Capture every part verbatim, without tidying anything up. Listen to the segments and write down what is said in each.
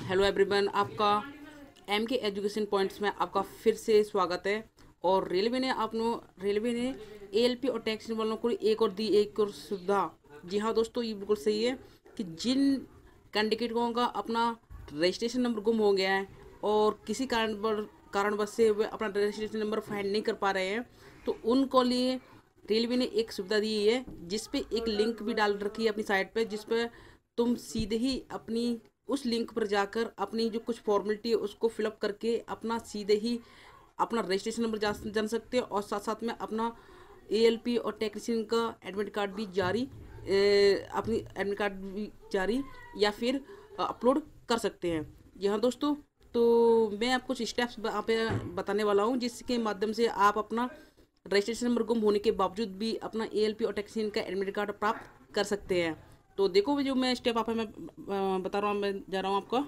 Hello everyone, आपका M K education points में आपका फिर से स्वागत है। और रेलवे ने आपनो रेलवे ने एएलपी और टैक्सी वालों को एक और दी एक और सुविधा। जी हाँ दोस्तों, ये बिल्कुल सही है कि जिन कैंडिडेटों का अपना रजिस्ट्रेशन नंबर गुम हो गया है और किसी कारण कारणवश से वे अपना रजिस्ट्रेशन नंबर फाइंड नहीं कर पा रहे हैं, तो उनको लिए रेलवे ने एक सुविधा दी है, जिसपे एक लिंक भी डाल रखी है अपनी साइट पे, जिसपे तुम सीधे ही अपनी उस लिंक पर जाकर अपनी जो कुछ फॉर्मेलिटी है उसको फिलअप करके अपना सीधे ही अपना रजिस्ट्रेशन नंबर जान सकते हैं और साथ साथ में अपना एएलपी और टेक्नीशियन का एडमिट कार्ड भी जारी ए, अपनी एडमिट कार्ड भी जारी या फिर अपलोड कर सकते हैं। जी हाँ दोस्तों, तो मैं आपको कुछ स्टेप्स यहाँ पे बताने वाला हूँ, जिसके माध्यम से आप अपना रजिस्ट्रेशन नंबर गुम होने के बावजूद भी अपना एएलपी और टेक्नीशियन का एडमिट कार्ड प्राप्त कर सकते हैं। तो देखो जो मैं स्टेप आप मैं बता रहा हूँ, मैं जा रहा हूँ आपका।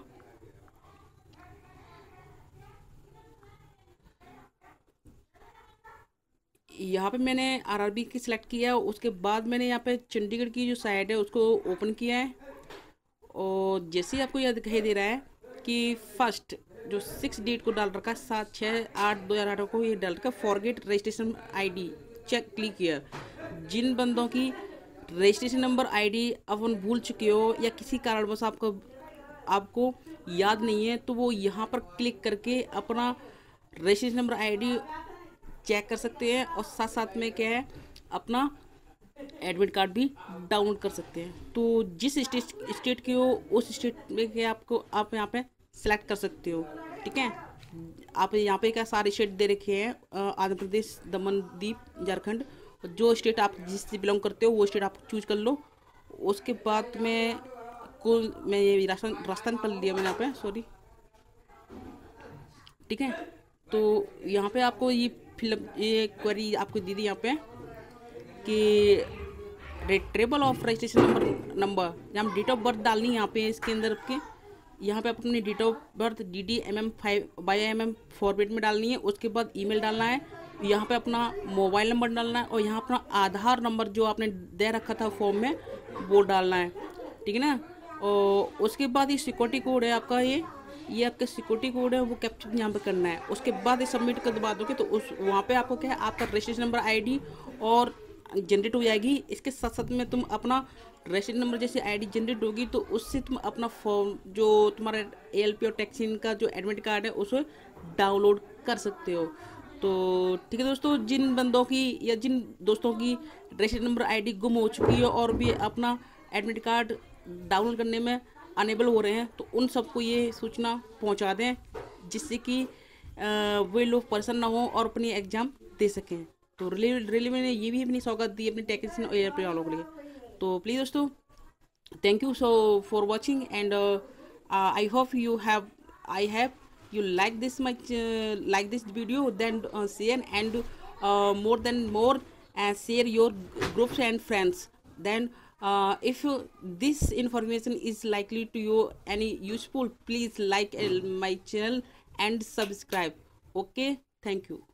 यहाँ पे मैंने आरआरबी की सिलेक्ट किया, उसके बाद मैंने यहाँ पे चंडीगढ़ की जो साइट है उसको ओपन किया है। और जैसे ही आपको यह दिखाई दे रहा है कि फर्स्ट जो सिक्स डेट को डाल रखा है, सात छः आठ दो हज़ार अठारह को ये डाल रखा, forget registration ID check click किया। जिन बंदों की रजिस्ट्रेशन नंबर आईडी अपन भूल चुके हो या किसी कारणवश आपको आपको याद नहीं है, तो वो यहाँ पर क्लिक करके अपना रजिस्ट्रेशन नंबर आईडी चेक कर सकते हैं और साथ साथ में क्या है अपना एडमिट कार्ड भी डाउनलोड कर सकते हैं। तो जिस स्टेट स्टेट के हो उस स्टेट में के आपको आप यहाँ पे सेलेक्ट कर सकते हो। ठीक है, आप यहाँ पे क्या सारे स्टेट दे रखे हैं, आंध्र प्रदेश, दमन दीप, झारखंड। जो स्टेट आप जिससे बिलोंग करते हो वो स्टेट आप चूज कर लो। उसके बाद में कुल मैं ये राजस्थान राजस्थान कर लिया मैंने यहाँ पे, सॉरी। ठीक है, तो यहाँ पे आपको ये फिलअप ये क्वेरी आपको दी थी यहाँ पे कि retrieval of registration number number जहाँ डेट ऑफ बर्थ डालनी है यहाँ पे इसके अंदर आपके यहाँ पे अपनी date of birth D D M M five by M M format में डालनी है। उसके बाद ईमेल डालना है, यहाँ पे अपना मोबाइल नंबर डालना है और यहाँ अपना आधार नंबर जो आपने दे रखा था फॉर्म में वो डालना है। ठीक है ना। और उसके बाद ये सिक्योरिटी कोड है आपका, ये ये आपका सिक्योरिटी कोड है, वो कैप्चर यहाँ पे करना है। उसके बाद ये सबमिट कर दबा दोगे तो उस वहाँ पे आपको क्या है आपका रजिस्ट्रेशन नंबर आईडी और जनरेट हो जाएगी। इसके साथ साथ में तुम अपना रजिस्ट्रेशन नंबर जैसे आईडी जनरेट होगी तो उससे तुम अपना फॉर्म जो तुम्हारा एएलपी और टैक्सीन का जो एडमिट कार्ड है उसे डाउनलोड कर सकते हो। तो ठीक है दोस्तों, जिन बंदों की या जिन दोस्तों की रजिस्ट्रेशन नंबर आईडी गुम हो चुकी है और भी अपना एडमिट कार्ड डाउनलोड करने में अनेबल हो रहे हैं, तो उन सबको ये सूचना पहुंचा दें, जिससे कि वे लोग परेशान ना हो और अपनी एग्ज़ाम दे सकें। तो रेलवे रेलवे ने ये भी अपनी सौगात दी अपनी टेक्नीशियन और एयरपोर्ट वालों के लिए। तो प्लीज़ दोस्तों, thank you so for watching and uh, uh, I hope you have I have you like this much uh, like this video, then uh, share and uh, more than more and share your groups and friends. Then uh, if uh, this information is likely to you any useful, please like uh, my channel and subscribe. Okay, thank you.